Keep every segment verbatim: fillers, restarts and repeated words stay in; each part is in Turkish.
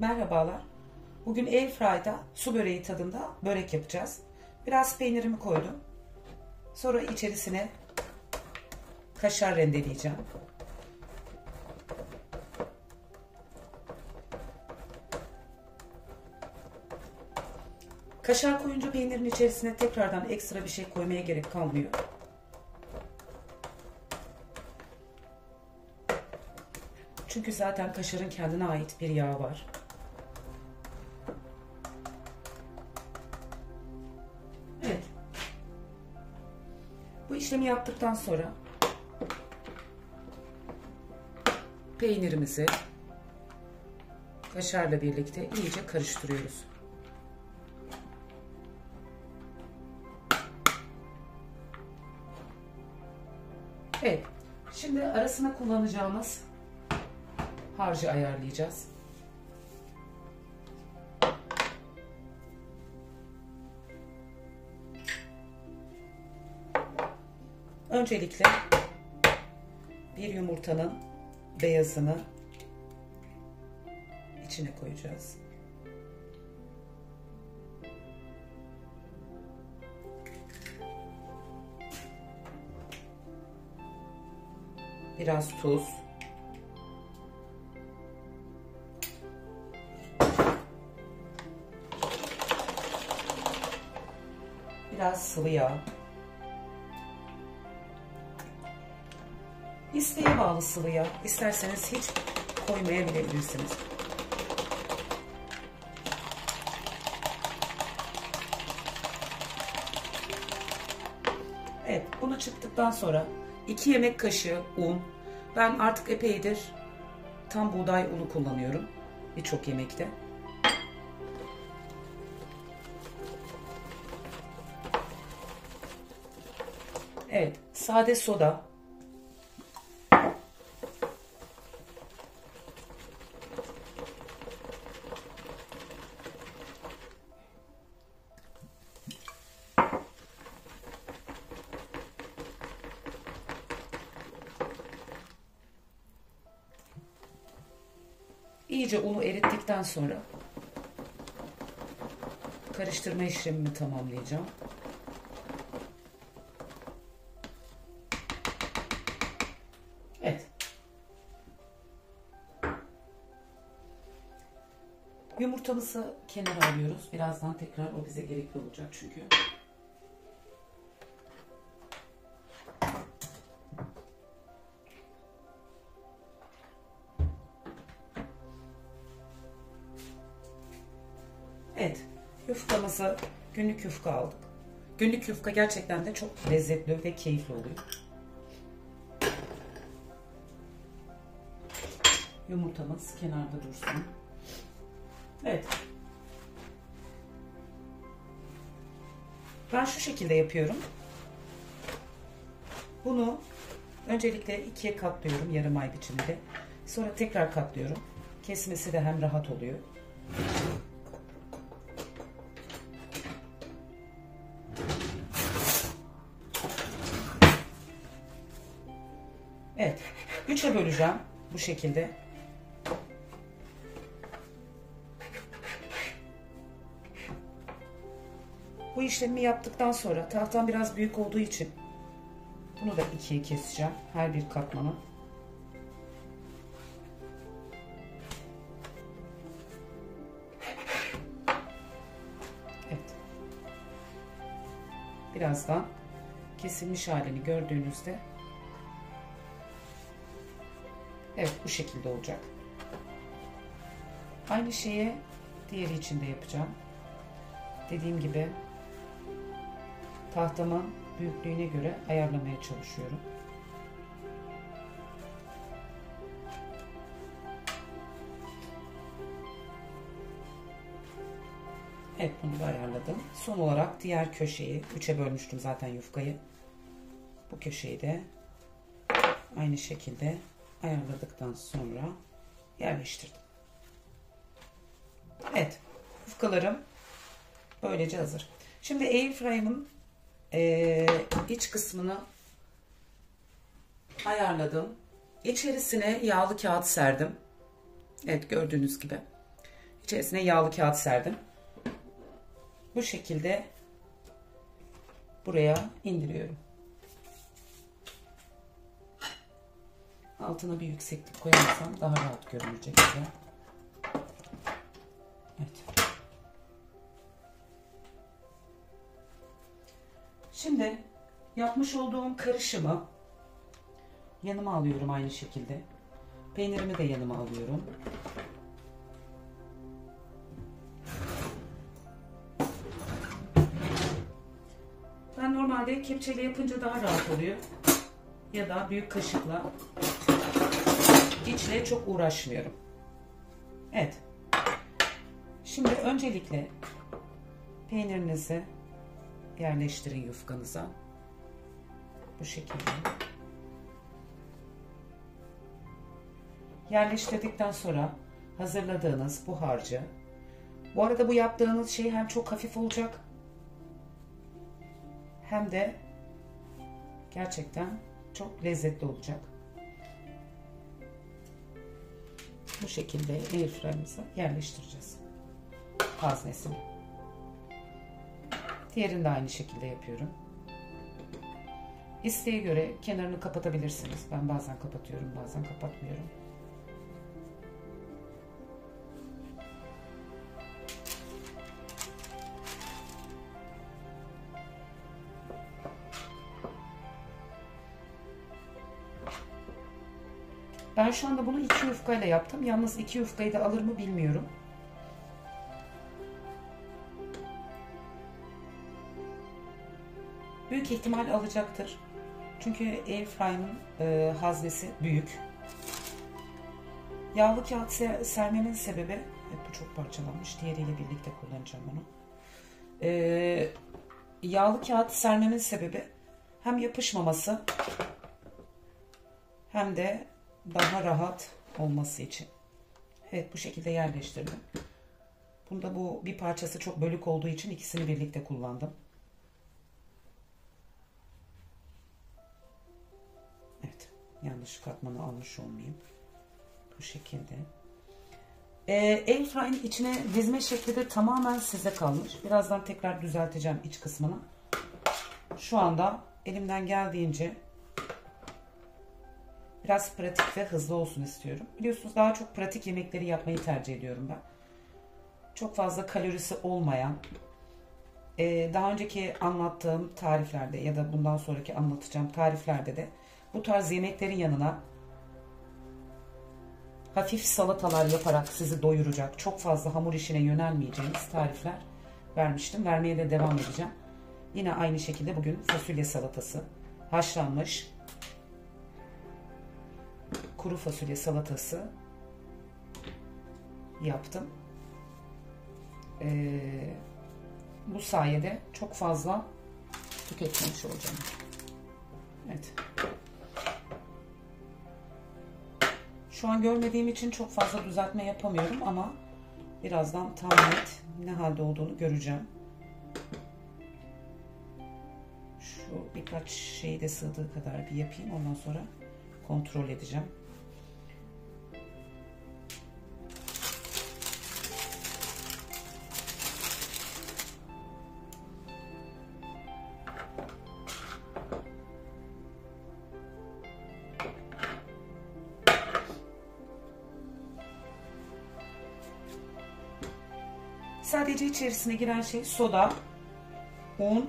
Merhabalar. Bugün Airfry'da su böreği tadında börek yapacağız. Biraz peynirimi koydum. Sonra içerisine kaşar rendeleyeceğim. Kaşar koyunca peynirin içerisine tekrardan ekstra bir şey koymaya gerek kalmıyor. Çünkü zaten kaşarın kendine ait bir yağı var. Evet. Bu işlemi yaptıktan sonra peynirimizi kaşarla birlikte iyice karıştırıyoruz. Evet. Şimdi arasına kullanacağımız harcı ayarlayacağız. Öncelikle bir yumurtanın beyazını içine koyacağız. Biraz tuz. Biraz sıvı yağ. İsteğe bağlı sıvı yağ. İsterseniz hiç koymayabilirsiniz. Evet, bunu çıktıktan sonra iki yemek kaşığı un. Ben artık epeydir tam buğday unu kullanıyorum birçok yemekte. Evet, sade soda. İyice unu erittikten sonra karıştırma işlemimi tamamlayacağım. Evet. Yumurtamızı kenara alıyoruz. Birazdan tekrar o bize gerekli olacak çünkü. Evet, yufkamızı günlük yufka aldık. Günlük yufka gerçekten de çok lezzetli ve keyifli oluyor. Yumurtamız kenarda dursun. Evet. Ben şu şekilde yapıyorum. Bunu öncelikle ikiye katlıyorum yarım ay biçiminde. Sonra tekrar katlıyorum. Kesmesi de hem rahat oluyor. Evet. Üçe böleceğim bu şekilde. Bu işlemi yaptıktan sonra tahtam biraz büyük olduğu için bunu da ikiye keseceğim. Her bir katmanı. Evet. Birazdan kesilmiş halini gördüğünüzde evet bu şekilde olacak. Aynı şeye diğeri için de yapacağım. Dediğim gibi tahtamın büyüklüğüne göre ayarlamaya çalışıyorum. Evet, bunu da ayarladım. Son olarak diğer köşeyi üçe bölmüştüm zaten yufkayı. Bu köşeyi de aynı şekilde ayarladıktan sonra yerleştirdim. Evet, yufkalarım böylece hazır. Şimdi Airfryer'ın e, iç kısmını ayarladım. İçerisine yağlı kağıt serdim. Evet, gördüğünüz gibi. İçerisine yağlı kağıt serdim. Bu şekilde buraya indiriyorum. Altına bir yükseklik koyarsam daha rahat görünecek size. Evet. Şimdi yapmış olduğum karışımı yanıma alıyorum aynı şekilde. Peynirimi de yanıma alıyorum. Ben normalde kepçeyle yapınca daha rahat oluyor. Ya da büyük kaşıkla. İçle çok uğraşmıyorum. Evet. Şimdi öncelikle peynirinizi yerleştirin yufkanıza. Bu şekilde. Yerleştirdikten sonra hazırladığınız bu harcı. Bu arada bu yaptığınız şey hem çok hafif olacak hem de gerçekten çok lezzetli olacak. Bu şekilde airfryer'ımıza yerleştireceğiz haznesini. Diğerini de aynı şekilde yapıyorum. İsteğe göre kenarını kapatabilirsiniz. Ben bazen kapatıyorum, bazen kapatmıyorum. Ben şu anda bunu iki yufkayla yaptım. Yalnız iki yufkayı da alır mı bilmiyorum. Büyük ihtimal alacaktır. Çünkü airfryer'ın e, haznesi büyük. Yağlı kağıt sermemin sebebi, evet, bu çok parçalanmış. Diğeriyle birlikte kullanacağım onu. E, yağlı kağıt sermemin sebebi hem yapışmaması hem de daha rahat olması için. Evet, bu şekilde yerleştirdim. Bunda bu bir parçası çok bölük olduğu için ikisini birlikte kullandım. Evet, yanlış katmanı almış olmayayım. Bu şekilde. Ee, airfryer'ın içine dizme şekli de tamamen size kalmış. Birazdan tekrar düzelteceğim iç kısmını. Şu anda elimden geldiğince biraz pratik ve hızlı olsun istiyorum. Biliyorsunuz daha çok pratik yemekleri yapmayı tercih ediyorum ben. Çok fazla kalorisi olmayan, daha önceki anlattığım tariflerde ya da bundan sonraki anlatacağım tariflerde de bu tarz yemeklerin yanına hafif salatalar yaparak sizi doyuracak, çok fazla hamur işine yönelmeyeceğiniz tarifler vermiştim. Vermeye de devam edeceğim. Yine aynı şekilde bugün fasulye salatası, haşlanmış kuru fasulye salatası yaptım. Ee, bu sayede çok fazla tüketmemiş olacağım. Evet. Şu an görmediğim için çok fazla düzeltme yapamıyorum ama birazdan tam net ne halde olduğunu göreceğim. Şu birkaç şeyi de sığdığı kadar bir yapayım. Ondan sonra kontrol edeceğim. Sadece içerisine giren şey soda, un,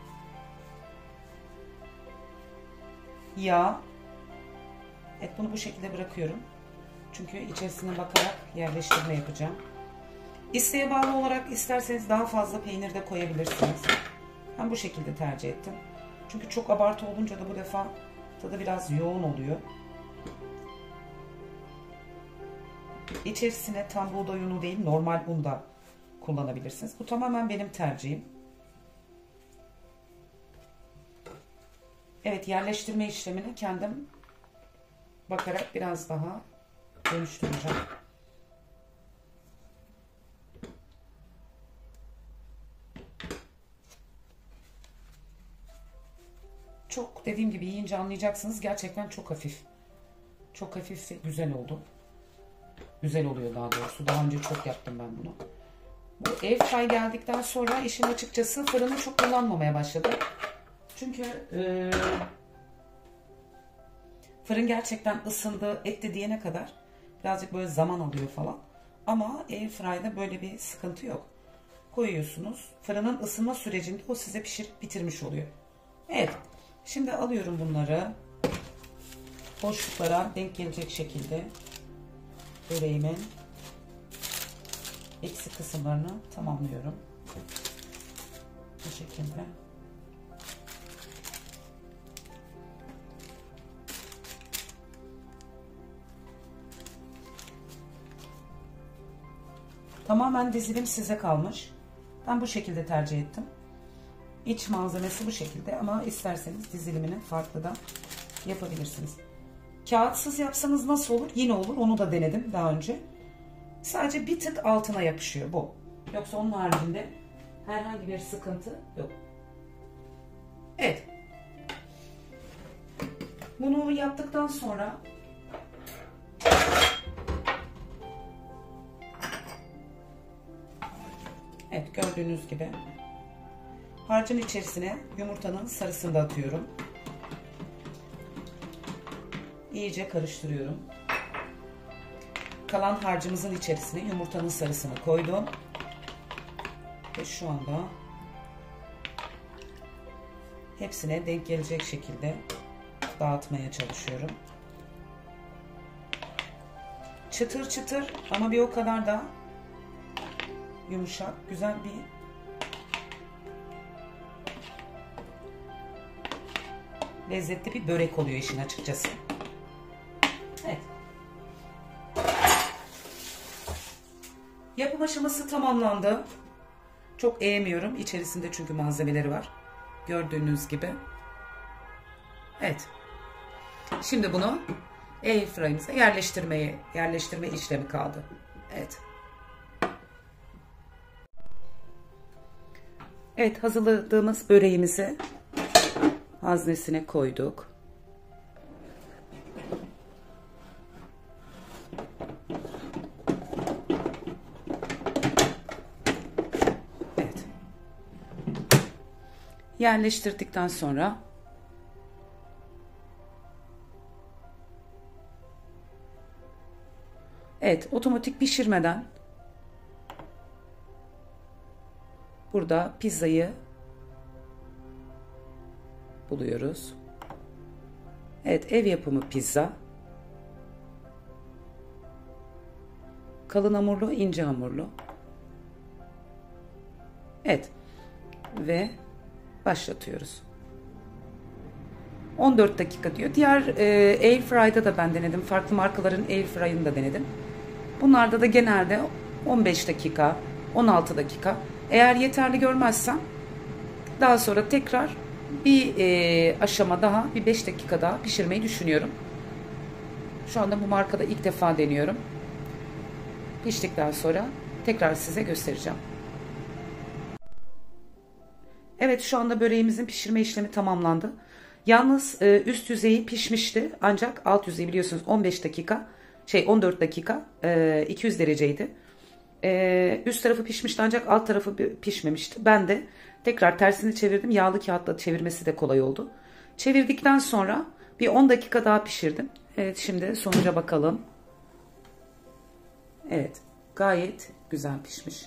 yağ. Evet, bunu bu şekilde bırakıyorum. Çünkü içerisine bakarak yerleştirme yapacağım. İsteğe bağlı olarak isterseniz daha fazla peynir de koyabilirsiniz. Ben bu şekilde tercih ettim. Çünkü çok abartı olunca da bu defa tadı biraz yoğun oluyor. İçerisine tam buğday unu değil, normal un da kullanabilirsiniz. Bu tamamen benim tercihim. Evet, yerleştirme işlemini kendim bakarak biraz daha dönüştüreceğim. Çok, dediğim gibi yiyince anlayacaksınız, gerçekten çok hafif. Çok hafif ve güzel oldu. Güzel oluyor daha doğrusu. Daha önce çok yaptım ben bunu. Bu airfry geldikten sonra işin açıkçası fırını çok kullanmamaya başladım. Çünkü e, fırın gerçekten ısındı, etti diyene kadar birazcık böyle zaman alıyor falan. Ama airfry'da böyle bir sıkıntı yok. Koyuyorsunuz. Fırının ısınma sürecinde o size pişirip bitirmiş oluyor. Evet. Şimdi alıyorum bunları. Boşluklara denk gelecek şekilde böreğimin eksik kısımlarını tamamlıyorum. Bu şekilde. Tamamen dizilim size kalmış. Ben bu şekilde tercih ettim. İç malzemesi bu şekilde ama isterseniz dizilimini farklı da yapabilirsiniz. Kağıtsız yapsanız nasıl olur? Yine olur. Onu da denedim daha önce. Sadece bir tık altına yapışıyor bu. Yoksa onun haricinde herhangi bir sıkıntı yok. Evet. Bunu yaptıktan sonra evet, gördüğünüz gibi harcın içerisine yumurtanın sarısını da atıyorum. İyice karıştırıyorum. Kalan harcımızın içerisine yumurtanın sarısını koydum. Ve şu anda hepsine denk gelecek şekilde dağıtmaya çalışıyorum. Çıtır çıtır ama bir o kadar da yumuşak, güzel bir lezzetli bir börek oluyor işin açıkçası. Evet. Yapım aşaması tamamlandı. Çok eğmiyorum. İçerisinde çünkü malzemeleri var. Gördüğünüz gibi. Evet. Şimdi bunu airfryer'ımıza yerleştirmeye, yerleştirme işlemi kaldı. Evet. Evet, hazırladığımız böreğimizi haznesine koyduk. Evet. Yerleştirdikten sonra evet, otomatik pişirmeden burada pizzayı buluyoruz. Evet, ev yapımı pizza. Kalın hamurlu, ince hamurlu. Evet. Ve başlatıyoruz. on dört dakika diyor. Diğer e, airfryer'da da ben denedim. Farklı markaların airfryer'ını da denedim. Bunlarda da genelde on beş dakika, on altı dakika. Eğer yeterli görmezsem daha sonra tekrar bir e, aşama daha, bir beş dakika daha pişirmeyi düşünüyorum. Şu anda bu markada ilk defa deniyorum. Piştikten sonra tekrar size göstereceğim. Evet, şu anda böreğimizin pişirme işlemi tamamlandı. Yalnız e, üst yüzeyi pişmişti. Ancak alt yüzeyi biliyorsunuz on beş dakika, şey on dört dakika, e, iki yüz dereceydi. E, üst tarafı pişmişti ancak alt tarafı pişmemişti. Ben de tekrar tersini çevirdim. Yağlı kağıtla çevirmesi de kolay oldu. Çevirdikten sonra bir on dakika daha pişirdim. Evet, şimdi sonuca bakalım. Evet, gayet güzel pişmiş.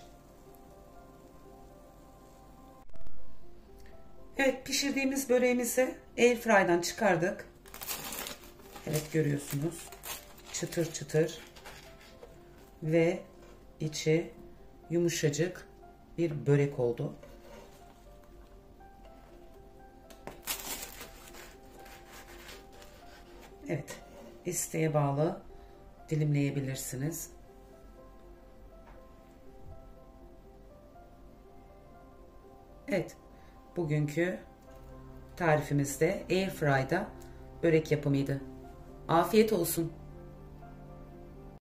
Evet, pişirdiğimiz böreğimizi airfryer'dan çıkardık. Evet, görüyorsunuz. Çıtır çıtır ve içi yumuşacık bir börek oldu. Evet, isteğe bağlı dilimleyebilirsiniz. Evet, bugünkü tarifimiz de airfryer'da börek yapımıydı. Afiyet olsun.